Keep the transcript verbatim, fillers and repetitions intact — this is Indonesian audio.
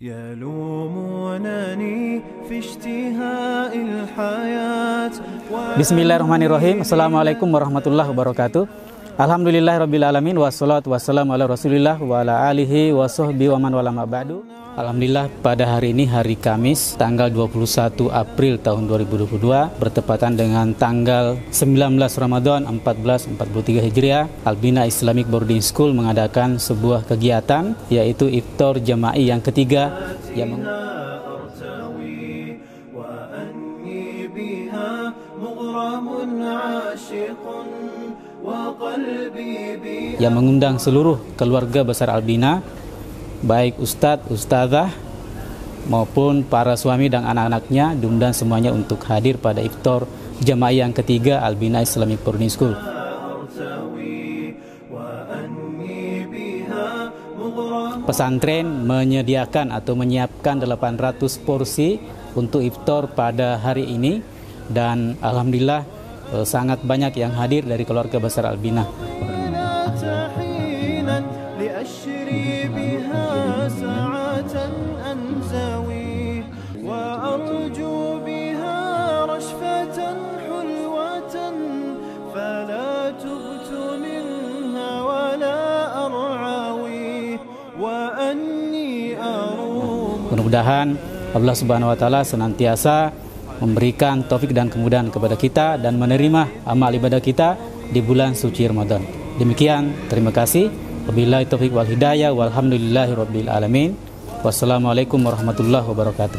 يلومونني في اشتهاء الحياة. Bismillahirrahmanirrahim. Assalamualaikum warahmatullahi wabarakatuh. Alhamdulillahirabbil alamin wassalatu wassalamu ala Rasulillah wa ala alihi wa sahbihi wa man wala ma ba'du. Alhamdulillah, pada hari ini hari Kamis tanggal dua puluh satu April tahun dua ribu dua puluh dua bertepatan dengan tanggal sembilan belas Ramadan seribu empat ratus empat puluh tiga Hijriah, Al-Bina Islamic Boarding School mengadakan sebuah kegiatan yaitu iftar jama'i yang ketiga yang meng yang mengundang seluruh keluarga besar Al-Bina, baik ustadz, ustadzah maupun para suami dan anak-anaknya, diundang semuanya untuk hadir pada iftar jamaah yang ketiga Al-Bina Islamic Boarding School. Pesantren menyediakan atau menyiapkan delapan ratus porsi untuk iftar pada hari ini, dan alhamdulillah sangat banyak yang hadir dari keluarga besar Al-Bina. Mudah-mudahan Allah Subhanahu wa taala senantiasa memberikan taufik dan kemudahan kepada kita dan menerima amal ibadah kita di bulan suci Ramadan. Demikian, terima kasih. Wabillahi taufik wal hidayah walhamdulillahirabbil alamin. Wassalamualaikum warahmatullahi wabarakatuh.